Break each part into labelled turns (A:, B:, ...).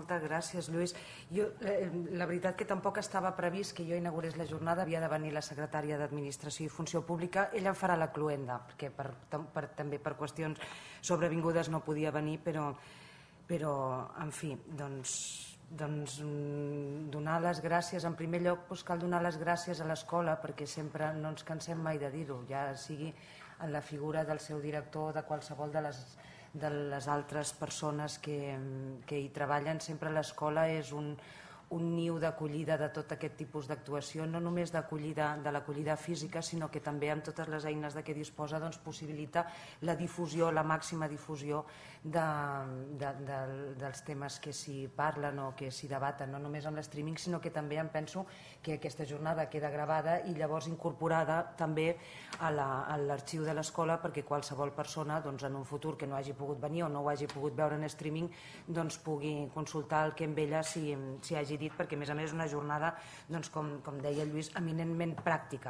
A: Moltes gràcies, Lluís. La veritat que tampoc estava previst que jo inaugurés la jornada, havia de venir la secretària d'Administració i Funció Pública, ella em farà la cloenda, perquè també per qüestions sobrevingudes no podia venir, però en fi, doncs donar les gràcies, en primer lloc cal donar les gràcies a l'escola, perquè sempre no ens cansem mai de dir-ho, ja sigui en la figura del seu director o de qualsevol de les altres persones que hi treballen. Sempre l'escola és un niu d'acollida de tot aquest tipus d'actuació, no només de l'acollida física, sinó que també amb totes les eines de què disposa possibilita la difusió, la màxima difusió dels temes que s'hi parlen o que s'hi debaten, no només amb l'streaming, sinó que també em penso que aquesta jornada queda gravada i llavors incorporada també a l'arxiu de l'escola, perquè qualsevol persona en un futur que no hagi pogut venir o no ho hagi pogut veure en streaming pugui consultar el que amb ella s'hi hagi dit, perquè a més és una jornada, com deia Lluís, eminentment pràctica.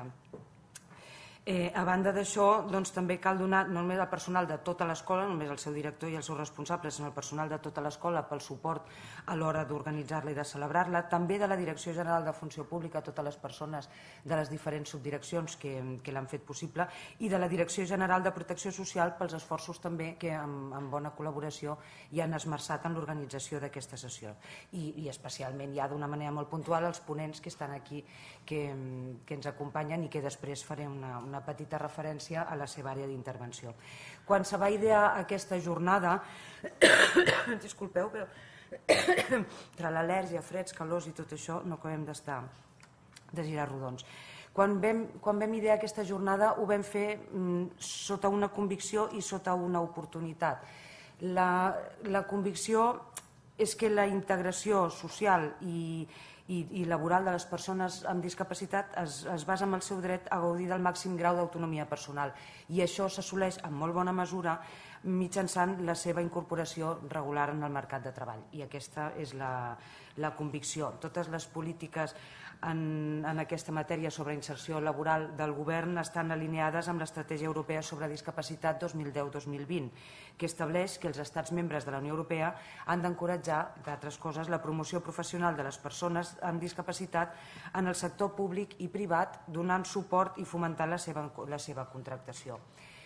A: A banda d'això, també cal donar no només al personal de tota l'escola, no només al seu director i als seus responsables, sinó al personal de tota l'escola pel suport a l'hora d'organitzar-la i de celebrar-la, també de la Direcció General de Funció Pública, a totes les persones de les diferents subdireccions que l'han fet possible, i de la Direcció General de Protecció Social pels esforços també que amb bona col·laboració hi han esmerçat en l'organització d'aquesta sessió. I especialment ja d'una manera molt puntual els ponents que estan aquí, que ens acompanyen i que després faré una petita referència a la seva àrea d'intervenció. Quan se va idear aquesta jornada, disculpeu, però entre l'al·lèrgia, freds, calors i tot això no acabem de girar rodons. Quan vam idear aquesta jornada ho vam fer sota una convicció i sota una oportunitat. La convicció és que la integració social i laboral de les persones amb discapacitat es basa en el seu dret a gaudir del màxim grau d'autonomia personal, i això s'assoleix en molt bona mesura mitjançant la seva incorporació regular en el mercat de treball, i aquesta és la convicció. Totes les polítiques en aquesta matèria sobre inserció laboral del govern estan alineades amb l'Estratègia Europea sobre Discapacitat 2010-2020, que estableix que els estats membres de la Unió Europea han d'encoratjar, d'altres coses, la promoció professional de les persones amb discapacitat en el sector públic i privat, donant suport i fomentant la seva contractació.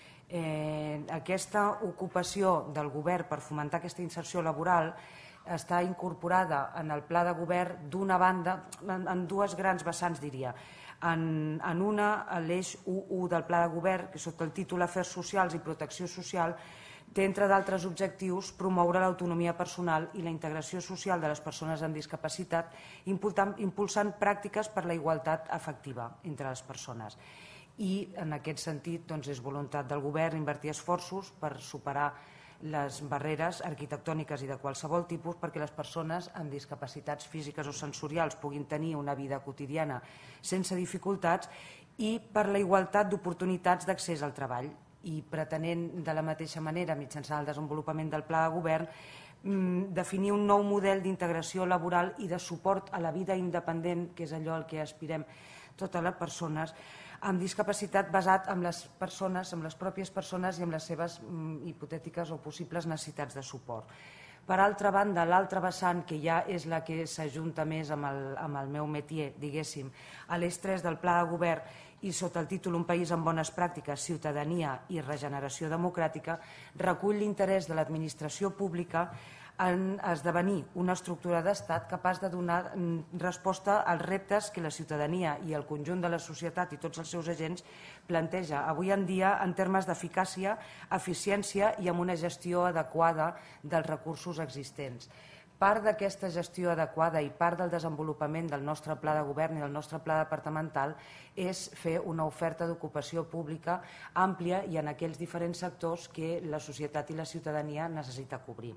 A: Aquesta ocupació del govern per fomentar aquesta inserció laboral està incorporada en el pla de govern d'una banda, en dues grans vessants, diria. En una, l'eix 1.1 del pla de govern, que sota el títol Afers Socials i Protecció Social, té, entre d'altres objectius, promoure l'autonomia personal i la integració social de les persones amb discapacitat, impulsant pràctiques per la igualtat efectiva entre les persones. I, en aquest sentit, és voluntat del govern invertir esforços per superar les barreres arquitectòniques i de qualsevol tipus perquè les persones amb discapacitats físiques o sensorials puguin tenir una vida quotidiana sense dificultats, i per la igualtat d'oportunitats d'accés al treball, i pretenent de la mateixa manera, mitjançant el desenvolupament del pla de govern, definir un nou model d'integració laboral i de suport a la vida independent, que és allò al que aspirem totes les persones amb discapacitat, basat en les persones, en les pròpies persones i en les seves hipotètiques o possibles necessitats de suport. Per altra banda, l'altra vessant, que ja és la que s'ajunta més amb el meu métier, diguéssim, a l'eix 3 del pla de govern i sota el títol Un país amb bones pràctiques, ciutadania i regeneració democràtica, recull l'interès de l'administració pública en esdevenir una estructura d'estat capaç de donar resposta als reptes que la ciutadania i el conjunt de la societat i tots els seus agents planteja avui en dia en termes d'eficàcia, eficiència i amb una gestió adequada dels recursos existents. Part d'aquesta gestió adequada i part del desenvolupament del nostre pla de govern i del nostre pla departamental és fer una oferta d'ocupació pública àmplia i en aquells diferents sectors que la societat i la ciutadania necessita cobrir.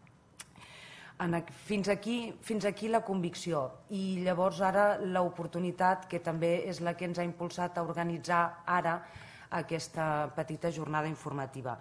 A: Fins aquí la convicció, i llavors ara l'oportunitat, que també és la que ens ha impulsat a organitzar ara aquesta petita jornada informativa.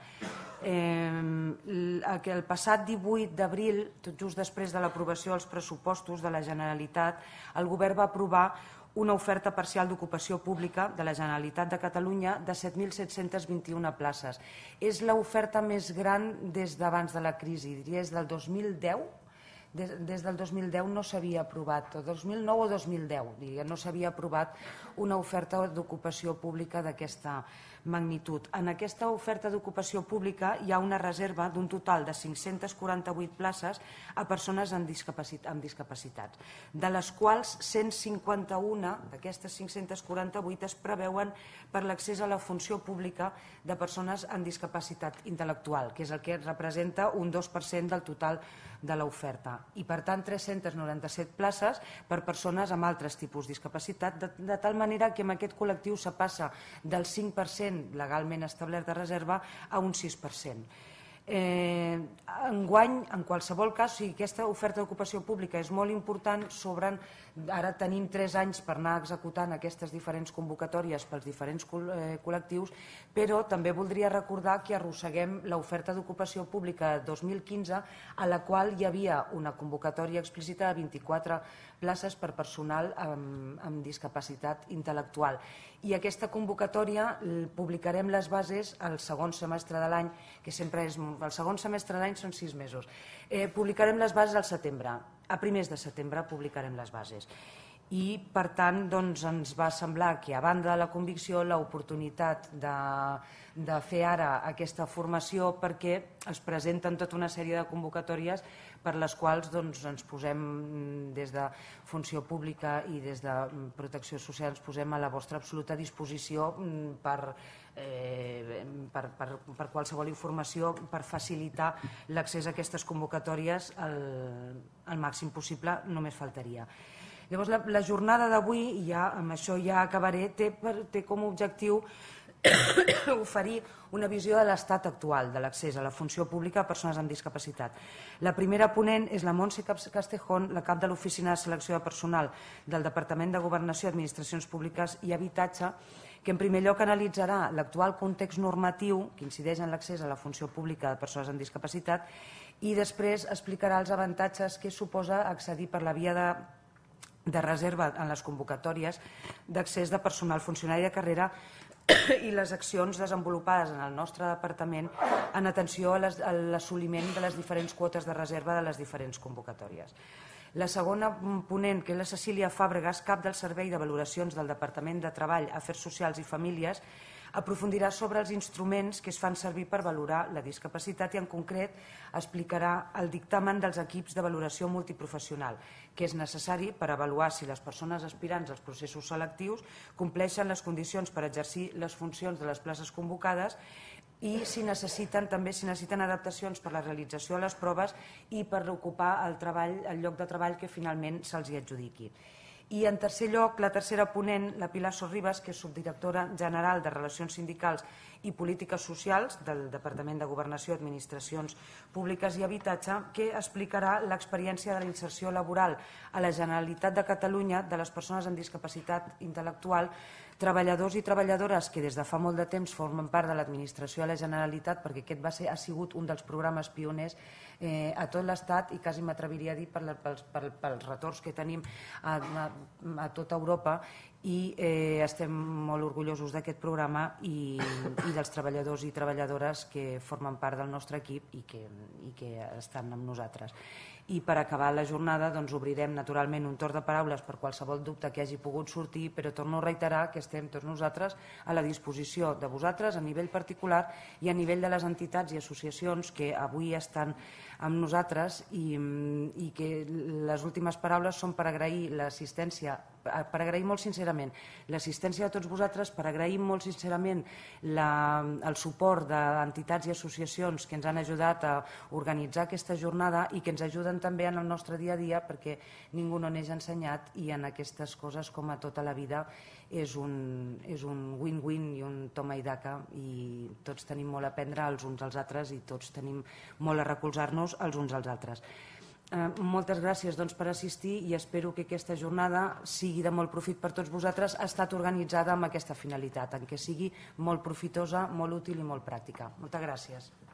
A: El passat 18 d'abril, tot just després de l'aprovació dels pressupostos de la Generalitat, el govern va aprovar una oferta parcial d'ocupació pública de la Generalitat de Catalunya de 7.721 places. És l'oferta més gran des d'abans de la crisi, diria des del 2010, des del 2010 no s'havia aprovat, o 2009 o 2010, no s'havia aprovat una oferta d'ocupació pública d'aquesta magnitud. En aquesta oferta d'ocupació pública hi ha una reserva d'un total de 548 places a persones amb discapacitats, de les quals 151 d'aquestes 548 es preveuen per l'accés a la funció pública de persones amb discapacitat intel·lectual, que és el que representa un 2% del total de l'oferta, i per tant 397 places per persones amb altres tipus de discapacitat, de tal manera que en aquest col·lectiu se passa del 5% legalment establert de reserva a un 6%. Enguany, en qualsevol cas, aquesta oferta d'ocupació pública és molt important, ara tenim 3 anys per anar executant aquestes diferents convocatòries pels diferents col·lectius, però també voldria recordar que arrosseguem l'oferta d'ocupació pública de 2015, a la qual hi havia una convocatòria explícita de 24 places per personal amb discapacitat intel·lectual. I aquesta convocatòria publicarem les bases al segon semestre de l'any, que sempre és... El segon semestre de l'any són 6 mesos. Publicarem les bases al setembre. A primers de setembre publicarem les bases. I, per tant, ens va semblar que, a banda de la convicció, l'oportunitat de fer ara aquesta formació, perquè es presenten tota una sèrie de convocatòries per les quals ens posem, des de Funció Pública i des de Protecció Social, ens posem a la vostra absoluta disposició per qualsevol informació, per facilitar l'accés a aquestes convocatòries al màxim possible, només faltaria. Llavors, la jornada d'avui, i amb això ja acabaré, té com a objectiu oferir una visió de l'estat actual de l'accés a la funció pública a persones amb discapacitat. La primera ponent és la Montse Castejón, la cap de l'Oficina de Selecció de Personal del Departament de Governació, Administracions Públiques i Habitatge, que en primer lloc analitzarà l'actual context normatiu que incideix en l'accés a la funció pública de persones amb discapacitat i després explicarà els avantatges que suposa accedir per la via de reserva en les convocatòries d'accés de personal funcionari de carrera i les accions desenvolupades en el nostre departament en atenció a l'assoliment de les diferents quotes de reserva de les diferents convocatòries. La segona ponent, que és la Cecília Fàbregas, cap del Servei de Valoracions del Departament de Treball, Afers Socials i Famílies, aprofundirà sobre els instruments que es fan servir per valorar la discapacitat i, en concret, explicarà el dictamen dels equips de valoració multiprofessional, que és necessari per avaluar si les persones aspirants als processos selectius compleixen les condicions per exercir les funcions de les places convocades i si necessiten adaptacions per la realització de les proves i per ocupar el lloc de treball que finalment se'ls adjudiqui. I, en tercer lloc, la tercera ponent, la Pilar Sorribas, que és subdirectora general de Relacions Sindicals i Polítiques Socials del Departament de Governació, Administracions Públiques i Habitatge, que explicarà l'experiència de la inserció laboral a la Generalitat de Catalunya de les persones amb discapacitat intel·lectual, treballadors i treballadores que des de fa molt de temps formen part de l'administració de la Generalitat, perquè aquest ha sigut un dels programes pioners a tot l'Estat i quasi m'atreviria a dir pels retorns que tenim a tota Europa, i estem molt orgullosos d'aquest programa i dels treballadors i treballadores que formen part del nostre equip i que estan amb nosaltres. I per acabar la jornada obrirem naturalment un torn de paraules per qualsevol dubte que hagi pogut sortir, però torno a reiterar que estem tots nosaltres a la disposició de vosaltres a nivell particular i a nivell de les entitats i associacions que avui estan amb nosaltres i que les últimes paraules són per agrair l'assistència, per agrair molt sincerament l'assistència de tots vosaltres, per agrair molt sincerament el suport d'entitats i associacions que ens han ajudat a organitzar aquesta jornada i que ens ajuden també en el nostre dia a dia, perquè ningú no n'és ensenyat i en aquestes coses, com a tota la vida, és un win-win i un toma i daca, i tots tenim molt a aprendre els uns als altres i tots tenim molt a recolzar-nos els uns als altres. Moltes gràcies per assistir i espero que aquesta jornada sigui de molt profit per tots vosaltres. Ha estat organitzada amb aquesta finalitat, en què sigui molt profitosa, molt útil i molt pràctica. Moltes gràcies.